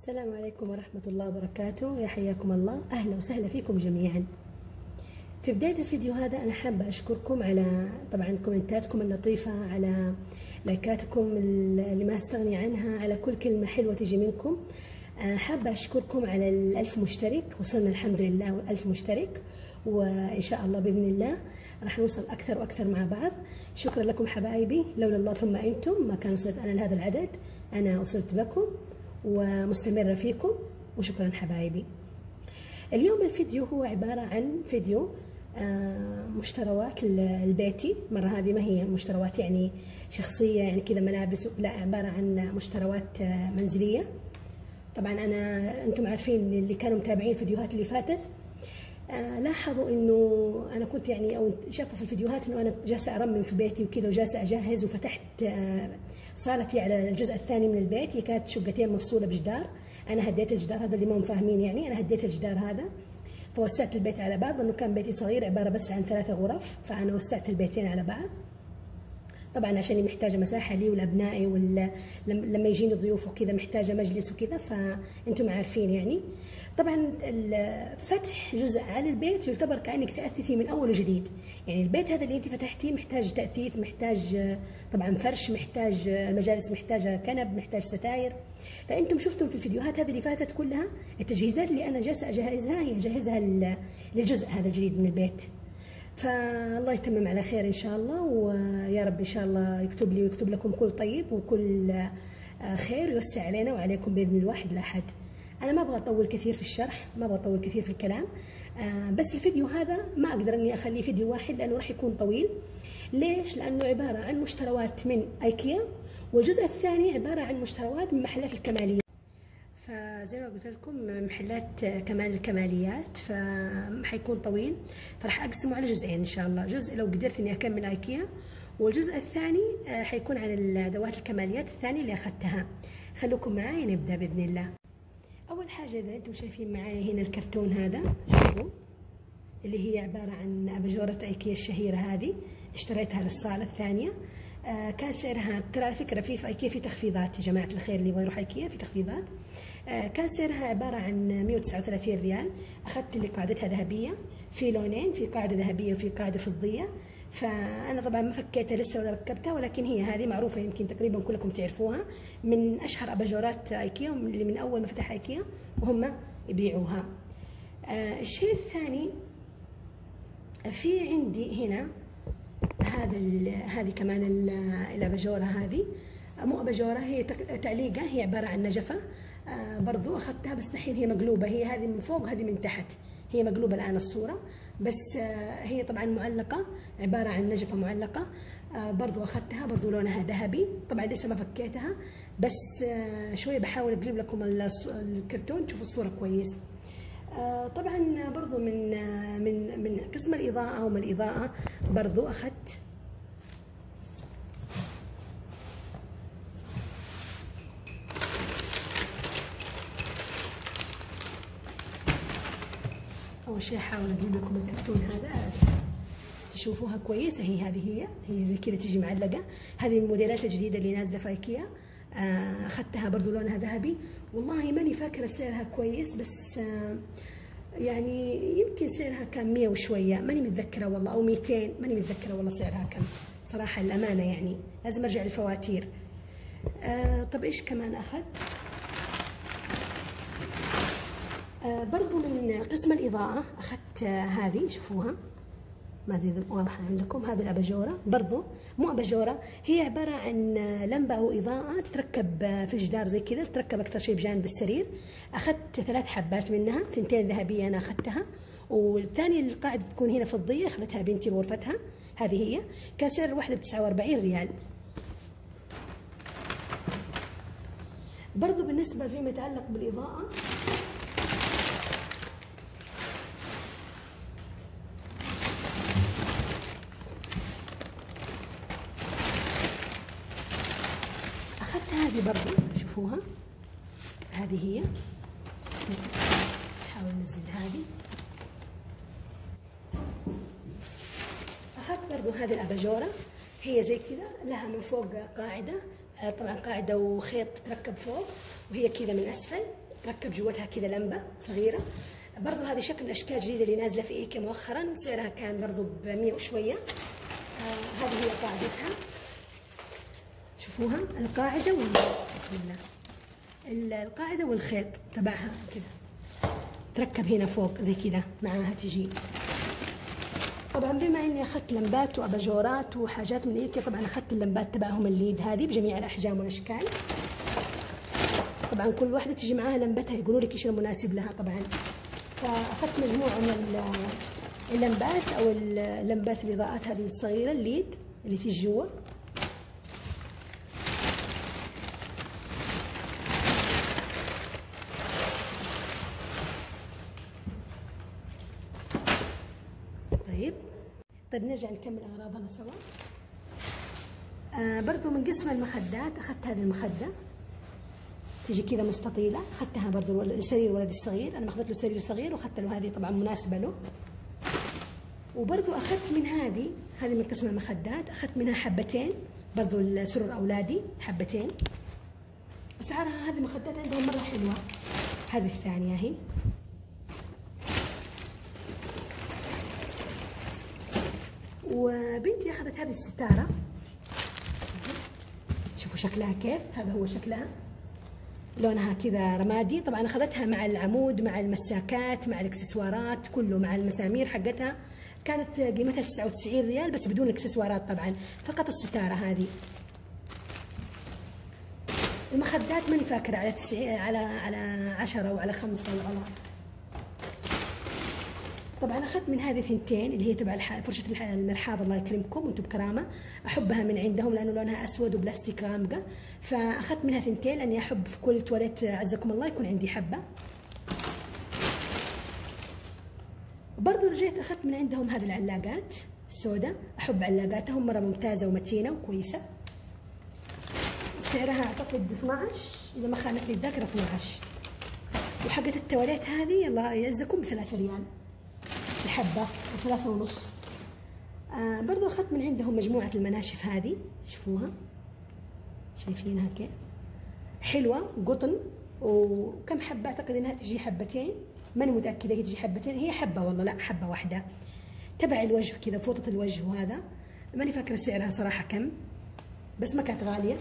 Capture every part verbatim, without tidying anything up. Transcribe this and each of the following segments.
السلام عليكم ورحمة الله وبركاته، يا حياكم الله، أهلا وسهلا فيكم جميعا. في بداية الفيديو هذا أنا حابة أشكركم على طبعا كومنتاتكم اللطيفة، على لايكاتكم اللي ما أستغني عنها، على كل كلمة حلوة تجي منكم. حابة أشكركم على الألف مشترك، وصلنا الحمد لله ألف مشترك، وإن شاء الله بإذن الله راح نوصل أكثر وأكثر مع بعض. شكرا لكم حبايبي، لولا الله ثم أنتم ما كان وصلت أنا لهذا العدد. أنا وصلت لكم ومستمرة فيكم، وشكرا حبايبي. اليوم الفيديو هو عبارة عن فيديو مشتروات البيتي. مرة هذه ما هي مشتروات يعني شخصية يعني كذا ملابس، لا، عبارة عن مشتروات منزلية. طبعا أنا أنتم عارفين اللي كانوا متابعين الفيديوهات اللي فاتت لاحظوا إنه أنا كنت يعني أو شافوا في الفيديوهات إنه أنا جالسة أرمم في بيتي وكذا، وجالسة أجهز، وفتحت صالتي على الجزء الثاني من البيت. هي كانت شقتين مفصولة بجدار، أنا هديت الجدار هذا، اللي ما هم فاهمين يعني أنا هديت الجدار هذا، فوسعت البيت على بعض، لأنه كان بيتي صغير عبارة بس عن ثلاثة غرف، فأنا وسعت البيتين على بعض. طبعا عشان محتاجة مساحة لي ولأبنائي، ولا لما يجيني ضيوف وكذا محتاجة مجلس وكذا، فأنتم عارفين يعني. طبعا فتح جزء على البيت يعتبر كأنك تأثثي من أول وجديد، يعني البيت هذا اللي أنت فتحتيه محتاج تأثيث، محتاج طبعا فرش، محتاج المجالس محتاجة كنب، محتاج ستاير. فأنتم شفتم في الفيديوهات هذه اللي فاتت كلها التجهيزات اللي أنا جالسة أجهزها، هي أجهزها للجزء هذا الجديد من البيت. فالله يتمم على خير إن شاء الله، ويا رب إن شاء الله يكتب لي ويكتب لكم كل طيب وكل خير، يوسع علينا وعليكم بإذن الواحد الأحد. أنا ما أبغى أطول كثير في الشرح، ما أبغى أطول كثير في الكلام، بس الفيديو هذا ما أقدر إني أخليه فيديو واحد لأنه راح يكون طويل. ليش؟ لأنه عبارة عن مشتروات من أيكيا، والجزء الثاني عبارة عن مشتروات من محلات الكماليات. فزي ما قلت لكم محلات كمال الكماليات، فحيكون طويل، فراح أقسمه على جزئين إن شاء الله. جزء لو قدرت إني أكمل أيكيا، والجزء الثاني حيكون عن الأدوات الكماليات الثانية اللي أخذتها. خلوكم معايا نبدأ بإذن الله. أول حاجة إذا أنتم شايفين معايا هنا الكرتون هذا، شوفوا اللي هي عبارة عن أباجورة أيكيا الشهيرة هذه، اشتريتها للصالة الثانية. آه كان سعرها، ترى على فكرة في في أيكيا في تخفيضات يا جماعة الخير، اللي يبغى يروح أيكيا في تخفيضات. آه كان سعرها عبارة عن مئة وتسعة وثلاثين ريال. أخذت اللي قاعدتها ذهبية، في لونين، في قاعدة ذهبية وفي قاعدة فضية. فأنا طبعا ما فكيتها لسه ولا ركبتها، ولكن هي هذه معروفة، يمكن تقريبا كلكم تعرفوها، من أشهر أباجورات أيكيا، اللي من أول ما فتح أيكيا وهم يبيعوها. آه الشيء الثاني، في عندي هنا هذا هذه كمان الأباجورة، هذه مو أباجورة، هي تعليقة، هي عبارة عن نجفة. آه برضو أخذتها، بس الحين هي مقلوبة، هي هذه من فوق هذه من تحت، هي مقلوبة الآن الصورة، بس آه هي طبعا معلقة، عبارة عن نجفة معلقة. آه برضو أخذتها، برضو لونها ذهبي. طبعا لسه ما فكيتها، بس آه شوية بحاول أقلب لكم الكرتون تشوفوا الصورة كويس. آه طبعا برضو من آه من من قسم الإضاءة ومن الإضاءة برضو أخذت أول شيء أحاول أجيب لكم الكرتون هذا تشوفوها كويسة. هي هذه هي هي زي كذا تجي معلقة. هذه من الموديلات الجديدة اللي نازلة في أيكيا. آه أخذتها برضو لونها ذهبي. والله ماني فاكرة سعرها كويس، بس آه يعني يمكن سعرها كان مية وشوية، ماني متذكرة والله، أو ميتين، ماني متذكرة والله سعرها كم صراحة، الأمانة يعني لازم أرجع للفواتير. آه طب إيش كمان أخذت؟ آه برضو من قسم الإضاءة أخذت آه هذه، شوفوها، ما ادري اذا واضحه عندكم، هذه الاباجوره، برضو مو اباجوره، هي عباره عن لمبه او اضاءه تتركب في الجدار زي كذا، تتركب اكثر شيء بجانب السرير. اخذت ثلاث حبات منها، ثنتين ذهبيه انا اخذتها، والثانيه القاعده تكون هنا فضيه اخذتها بنتي بغرفتها. هذه هي، كان سعر الواحده ب تسعة وأربعين ريال. برضو بالنسبه فيما يتعلق بالاضاءه، أخذت هذه برضو، شوفوها، هذه هي، نحاول ننزل هذه. أخذت برضو هذه الأباجورة، هي زي كذا، لها من فوق قاعدة، طبعا قاعدة وخيط تركب فوق، وهي كذا من أسفل، تركب جوتها كذا لمبه صغيره. برضو هذه شكل الاشكال الجديده اللي نازله في ايكيا مؤخرا، سعرها كان برضو ب مية وشويه. آه هذه هي قاعدتها، شوفوها القاعده وال بسم الله، القاعده والخيط تبعها كذا تركب هنا فوق زي كذا معاها تجي. طبعا بما اني اخذت لمبات واباجورات وحاجات من ايكيا، طبعا اخذت اللمبات تبعهم الليد هذه بجميع الاحجام والاشكال. طبعا كل واحده تجي معاها لمبتها، يقولوا لك ايش المناسب لها طبعا. فاخذت مجموعه من اللمبات او اللمبات الاضاءات هذه الصغيره الليد اللي تيجي جوا. طيب طيب نرجع نكمل اغراضنا سوا. آه برضو من قسم المخدات اخذت هذه المخده تجي كذا مستطيله، اخذتها برضو لسرير ولدي الصغير، انا اخذت له سرير صغير واخذت له هذه طبعا مناسبه له. وبرضو اخذت من هذه هذه من قسم المخدات اخذت منها حبتين برضو لسرر اولادي، حبتين اسعارها هذه المخدات عندهم مره حلوه. هذه الثانيه اهي، وبنتي اخذت هذه الستاره، شوفوا شكلها كيف، هذا هو شكلها لونها كذا رمادي. طبعا اخذتها مع العمود مع المساكات مع الاكسسوارات كله مع المسامير حقتها، كانت قيمتها تسعة وتسعين ريال بس بدون الاكسسوارات طبعا، فقط الستاره هذه. المخدات ماني فاكره على تسعين على على عشرة وعلى خمسة وعلى. طبعا اخذت من هذه ثنتين اللي هي تبع فرشه المرحاض، الله يكرمكم وانتم بكرامه، احبها من عندهم لانه لونها اسود وبلاستيك غامقه، فاخذت منها ثنتين لاني احب في كل تواليت عزكم الله يكون عندي حبه. برضو رجعت اخذت من عندهم هذه العلاقات السوداء، احب علاقاتهم مره ممتازه ومتينه وكويسه. سعرها اعتقد اثناعش اذا ما خانتني الذاكره، اثناعش. وحقه التواليت هذه الله يعزكم بثلاثة ريال الحبة وثلاثة ونص. آه برضو أخذت من عندهم مجموعة المناشف هذه، شوفوها شايفينها كيف حلوة، قطن. وكم حبة أعتقد إنها تجي حبتين، ماني متأكدة هي تجي حبتين، هي حبة والله لا حبة واحدة تبع الوجه كذا، فوطة الوجه، وهذا ماني فاكرة سعرها صراحة كم بس ما كانت غالية.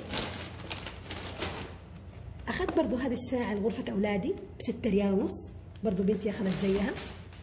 أخذت برضو هذه الساعة لغرفة أولادي بستة ريال ونص، برضو بنتي أخذت زيها.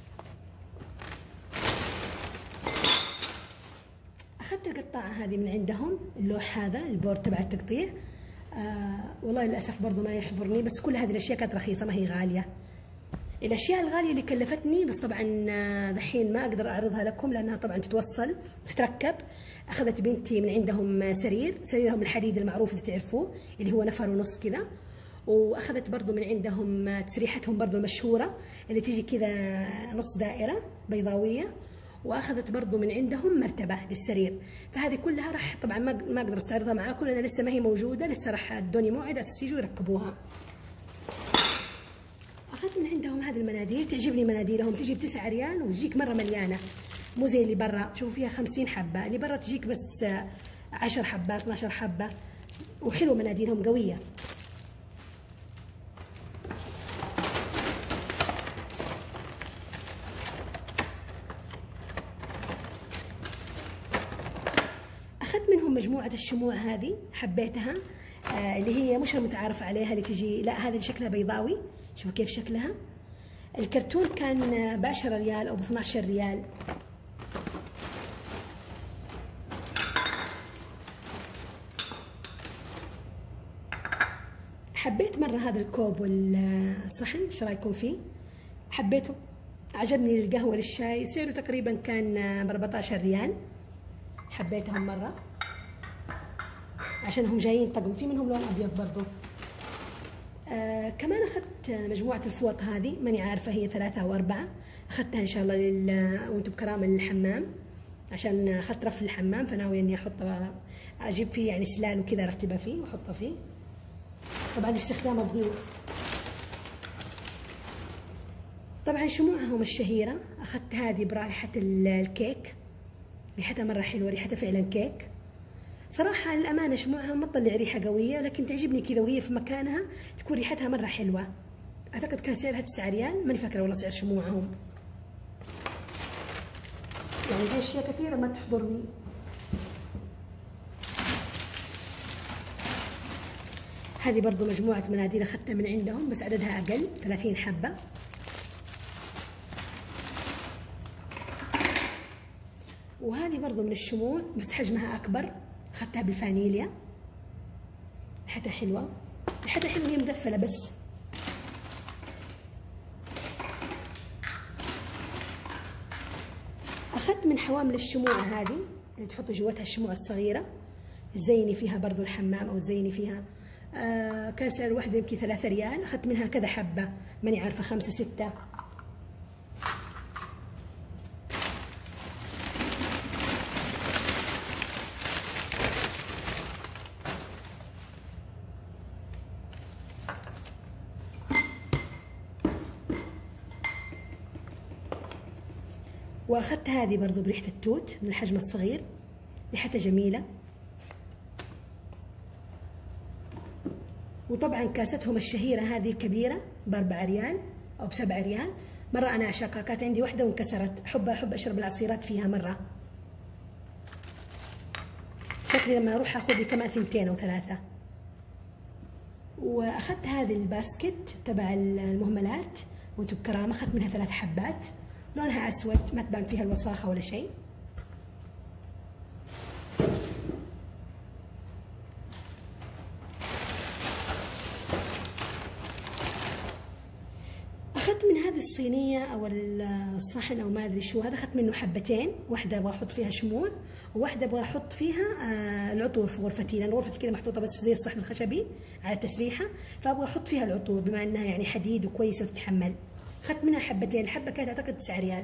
أخذت القطاعة هذه من عندهم، اللوح هذا البورد تبع التقطيع. آه والله للأسف برضو ما يحضرني، بس كل هذه الأشياء كانت رخيصة ما هي غالية. الأشياء الغالية اللي كلفتني بس طبعا دحين ما أقدر أعرضها لكم لأنها طبعا تتوصل وتتركب. أخذت بنتي من عندهم سرير، سريرهم الحديد المعروف اللي تعرفوه اللي هو نفر ونص كذا. وأخذت برضو من عندهم تسريحتهم برضو المشهورة اللي تيجي كذا نص دائرة بيضاوية. واخذت برضو من عندهم مرتبه للسرير. فهذه كلها راح طبعا ما ما اقدر استعرضها معاكم لان لسه ما هي موجوده، لسه راح ادوني موعد على اساس يجوا يركبوها. اخذت من عندهم هذه المناديل، تعجبني مناديلهم، تجي بتسعة ريال وتجيك مره مليانه، مو زي اللي برا، شوفوا فيها خمسين حبه، اللي برا تجيك بس عشر حبات اثناشر حبه، وحلوه مناديلهم قويه. أخذت منهم مجموعة الشموع هذه حبيتها، آه اللي هي مش المتعارف عليها اللي تجي، لا هذه شكلها بيضاوي، شوفوا كيف شكلها. الكرتون كان بعشرة ريال أو باثناشر ريال. حبيت مرة هذا الكوب والصحن، ايش رايكم فيه؟ حبيته، عجبني. القهوة للشاي سعره تقريبا كان ب أربعتاشر ريال، حبيتهم مرة عشان هم جايين طقم، في منهم لون أبيض برضو. آه كمان أخذت مجموعة الفوط هذه، ماني عارفة هي ثلاثة أو أربعة، أخذتها إن شاء الله لل وأنتم بكرامة للحمام، عشان أخذت رف الحمام فناوية إني أحطها، أجيب فيه يعني سلال وكذا أرتبها فيه وأحطها فيه، طبعا لاستخدام الضيوف. طبعا شموعهم الشهيرة أخذت هذه برائحة الكيك، ريحتها مرة حلوة، ريحتها فعلا كيك. صراحة للأمانة شموعها ما تطلع ريحة قوية، لكن تعجبني كذا وهي في مكانها تكون ريحتها مرة حلوة. اعتقد كان سعرها تسعة ريال، ماني فاكره والله سعر شموعهم، يعني في اشياء كثيره ما تحضرني. هذه برضو مجموعه مناديل اخذتها من عندهم بس عددها اقل، ثلاثين حبه. وهذه برضو من الشموع بس حجمها اكبر، اخذتها بالفانيليا، ريحتها حلوه، ريحتها حلوه، هي مدفله بس. اخذت من حوامل الشموع هذه اللي تحطي جواتها الشموع الصغيره، تزيني فيها برضو الحمام او تزيني فيها. آه كان سعر الواحده يمكن ثلاثة ريال، اخذت منها كذا حبه، ماني عارفه خمسه سته. واخذت هذه برضو بريحه التوت من الحجم الصغير، ريحتها جميله. وطبعا كاستهم الشهيره هذه الكبيره باربعة ريال او بسبعة ريال. مره انا اعشقها، كانت عندي واحده وانكسرت، احب احب اشرب العصيرات فيها مره. شكلي لما اروح اخذ لي كمان ثنتين او ثلاثه. واخذت هذه الباسكت تبع المهملات وانتم بكرامه، اخذت منها ثلاث حبات، لونها اسود ما تبان فيها الوساخه ولا شيء. اخذت من هذه الصينيه او الصحن او ما ادري شو هذا، اخذت منه حبتين، واحده ابغى احط فيها شموع وواحده ابغى احط فيها العطور في غرفتي، لان غرفتي كذا محطوطه بس زي الصحن الخشبي على التسريحه، فابغى احط فيها العطور بما انها يعني حديد وكويسه وتتحمل. اخذت منها حبتين، الحبه كانت اعتقد تسعة ريال.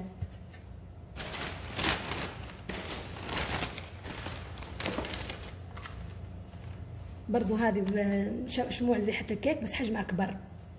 برضو هذه شموع لريحه الكيك بس حجم اكبر.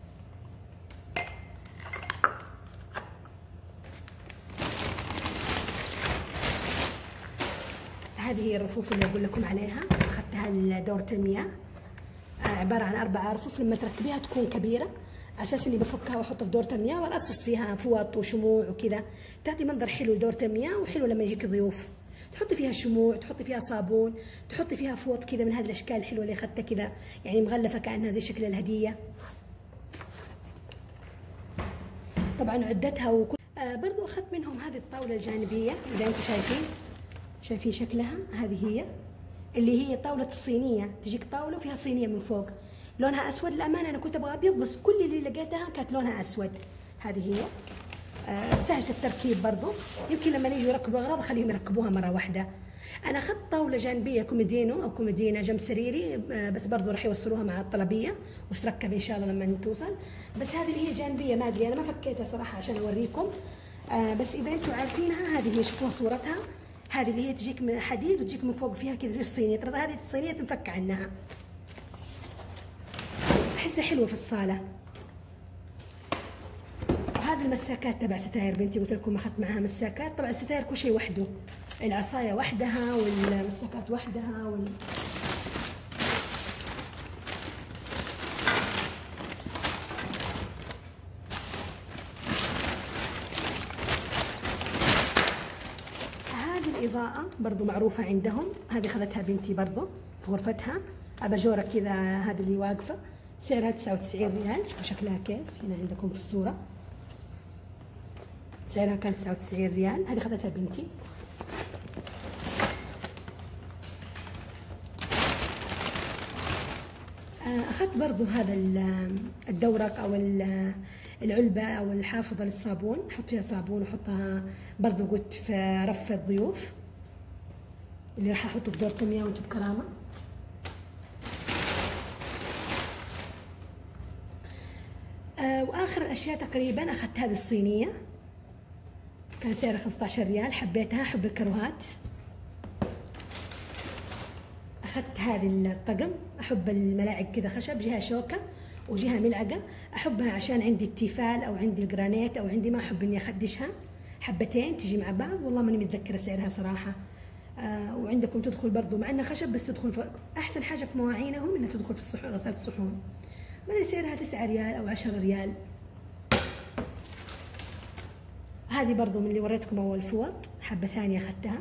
هذه هي الرفوف اللي اقول لكم عليها، اخذتها لدورة المياه، عباره عن اربع رفوف، لما تركبيها تكون كبيره على اساس اني بفكها واحطها في دورة المياه وارصص فيها فوط وشموع وكذا، تعطي منظر حلو لدورة المياه، وحلو لما يجيك ضيوف تحطي فيها شموع، تحطي فيها صابون، تحطي فيها فوط كذا من هذه الاشكال الحلوه اللي اخذتها كذا يعني مغلفه كانها زي شكل الهديه. طبعا عدتها وكل آه برضو اخذت منهم هذه الطاوله الجانبيه اذا انتم شايفين، شايفين شكلها، هذه هي اللي هي طاوله الصينيه، تجيك طاوله وفيها صينيه من فوق، لونها اسود. للامانه انا كنت ابغى ابيض بس كل اللي لقيتها كانت لونها اسود. هذه هي آه سهله التركيب برضو، يمكن لما يجوا يركبوا اغراض خليهم يركبوها مره واحده. انا اخذت طاوله جانبيه كوميدينو او كوميدينا جنب سريري، آه بس برضو راح يوصلوها مع الطلبيه وتركب ان شاء الله لما توصل. بس هذه اللي هي جانبيه ما ادري، انا ما فكيتها صراحه عشان اوريكم، آه بس اذا انتم عارفينها هذه هي، شوفوا صورتها، هذه اللي هي تجيك من حديد وتجيك من فوق فيها كذا زي الصينيه، ترى هذه الصينيه تنفك عنها، احسها حلوه في الصاله. وهذه المساكات تبع ستاير بنتي، قلت لكم اخذت معها مساكات، طبعا الستاير كل شيء وحده، العصايه وحدها والمساكات وحدها وال... إضاءة برضو معروفة عندهم، هذه أخذتها بنتي برضو في غرفتها، أباجورة كذا هذه اللي واقفة، سعرها تسعة وتسعين ريال، شوفوا شكلها كيف هنا عندكم في الصورة، سعرها كان تسعة وتسعين ريال، هذه أخذتها بنتي. أخذت برضو هذا الدورق أو العلبة أو الحافظة للصابون، أحط فيها صابون وأحطها برضو قلت في رف الضيوف اللي راح أحطه في دورة المياه وأنتم بكرامة. آه وآخر الأشياء تقريبا أخذت هذه الصينية، كان سعرها خمسة عشر ريال، حبيتها، أحب الكروهات. أخذت هذه الطقم، أحب الملاعق كذا خشب، جهة شوكة وجهة ملعقة، أحبها عشان عندي التيفال أو عندي الجرانيت أو عندي ما أحب إني أخدشها، حبتين تجي مع بعض، والله ماني متذكرة سعرها صراحة. آه وعندكم تدخل برضو مع إنها خشب بس تدخل في أحسن حاجة في مواعينهم إنها تدخل في الصحون، غسالة الصحون، ما أدري سعرها تسعة ريال أو عشرة ريال، هذه برضو من اللي وريتكم اول فوط، حبه ثانيه اخذتها.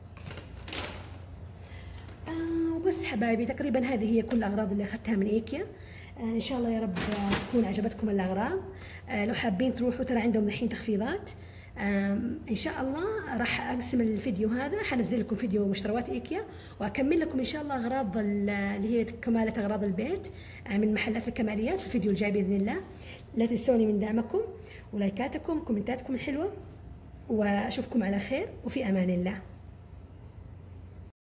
آه وبس حبايبي، تقريبا هذه هي كل الاغراض اللي اخذتها من ايكيا. آه ان شاء الله يا رب تكون عجبتكم الاغراض. آه لو حابين تروحوا ترى عندهم الحين تخفيضات. ان شاء الله راح اقسم الفيديو هذا، حنزل لكم فيديو مشتريات ايكيا، واكمل لكم ان شاء الله اغراض اللي هي كمالة اغراض البيت من محلات الكماليات في الفيديو الجاي باذن الله. لا تنسوني من دعمكم ولايكاتكم وكومنتاتكم الحلوه، واشوفكم على خير وفي امان الله.